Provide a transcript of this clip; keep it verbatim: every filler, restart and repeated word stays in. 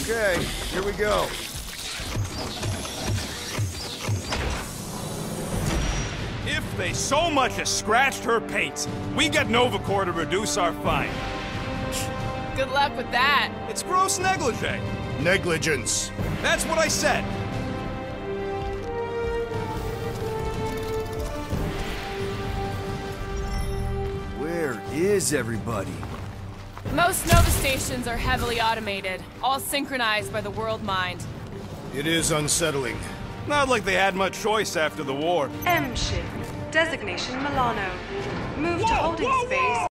Okay, here we go. If they so much as scratched her paints, we get Nova Corps to reduce our fine. Good luck with that. It's gross negligee. Negligence. That's what I said. Where is everybody? Most Nova stations are heavily automated, all synchronized by the world mind. It is unsettling. Not like they had much choice after the war. M ship. Designation Milano. Move to holding space.